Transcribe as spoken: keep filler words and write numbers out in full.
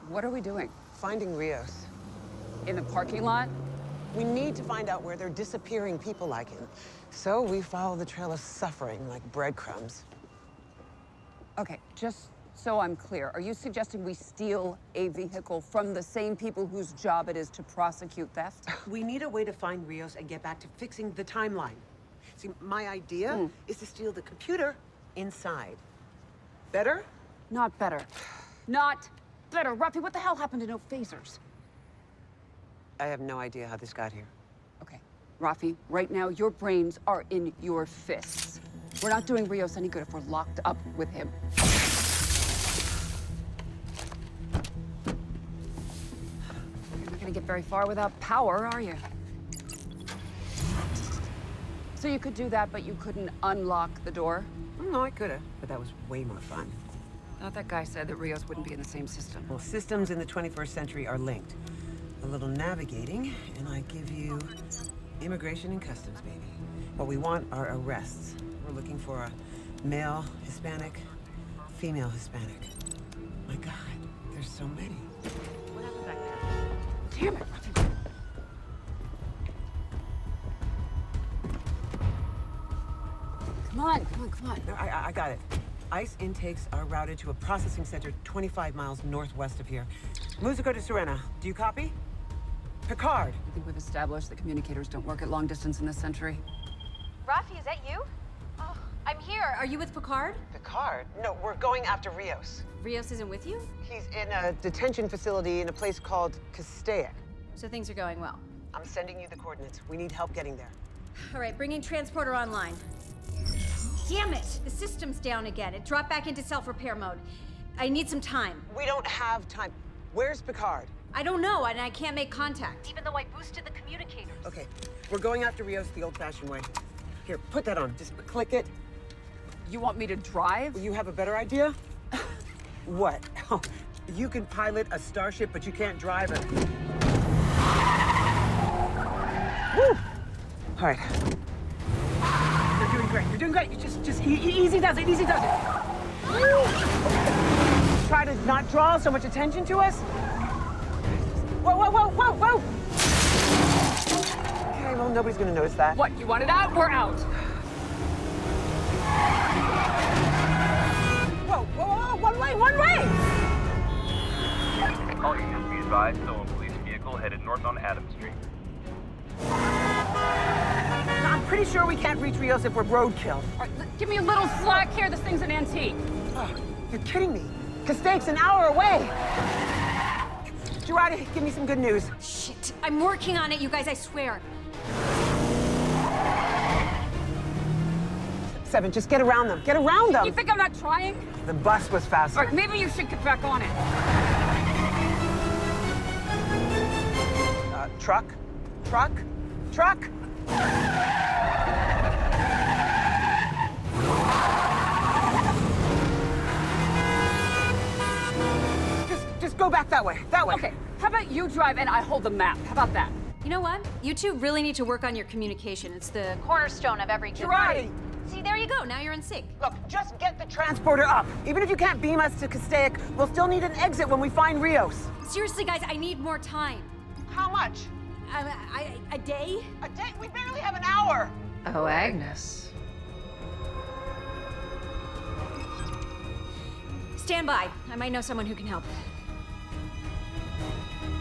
What are we doing? Finding Rios. In the parking lot? We need to find out where they're disappearing people like him. So we follow the trail of suffering like breadcrumbs. Okay, just so I'm clear, are you suggesting we steal a vehicle from the same people whose job it is to prosecute theft? We need a way to find Rios and get back to fixing the timeline. See, my idea mm. is to steal the computer inside. Better? Not better. Not better. Ruffy, what the hell happened to no phasers? I have no idea how this got here. Okay, Rafi, right now your brains are in your fists. We're not doing Rios any good if we're locked up with him. You're not gonna get very far without power, are you? So you could do that, but you couldn't unlock the door? No, I could've, but that was way more fun. I thought that guy said that Rios wouldn't be in the same system. Well, systems in the twenty-first century are linked. A little navigating, and I give you immigration and customs, baby. What we want are arrests. We're looking for a male Hispanic, female Hispanic. My God, there's so many. What happened back there? Damn it, Ruffy. Come on, come on, come on. No, I, I got it. ICE intakes are routed to a processing center twenty-five miles northwest of here. Musico de Serena, do you copy? Picard. I think we've established that communicators don't work at long distance in this century. Rafi, is that you? Oh, I'm here. Are you with Picard? Picard? No, we're going after Rios. Rios isn't with you? He's in a detention facility in a place called Castaic. So things are going well. I'm sending you the coordinates. We need help getting there. All right, bringing transporter online. Damn it! The system's down again. It dropped back into self-repair mode. I need some time. We don't have time. Where's Picard? I don't know, and I can't make contact. Even though I boosted the communicators. Okay, we're going after Rios the old-fashioned way. Here, put that on. Just click it. You want me to drive? You have a better idea? What? Oh, you can pilot a starship, but you can't drive it. Woo! All right. You're doing great. You're doing great. You just, just e easy does it. Easy does it. Woo! Try to not draw so much attention to us. Whoa, whoa, whoa, whoa, whoa! Okay, well, nobody's gonna notice that. What, you want it out? We're out. Whoa, whoa, whoa, one way, one way! All units be advised, stolen police vehicle headed north on Adams Street. I'm pretty sure we can't reach Rios if we're roadkill. All right, give me a little slack here. This thing's an antique. Oh, you're kidding me. Castaic's an hour away. Girardi, give me some good news. Shit, I'm working on it, you guys, I swear. Seven, just get around them. Get around them. You think I'm not trying? The bus was faster. All right, maybe you should get back on it. Uh, truck? Truck? Truck? Just, just go back that way. That way. Okay, how about you drive and I hold the map? How about that? You know what? You two really need to work on your communication. It's the cornerstone of every good Girardi! See, there you go. Now you're in sync. Look, just get the transporter up. Even if you can't beam us to Castaic, we'll still need an exit when we find Rios. Seriously, guys, I need more time. How much? Um, I, a day? A day? We barely have an hour. Oh, Agnes. Stand by. I might know someone who can help.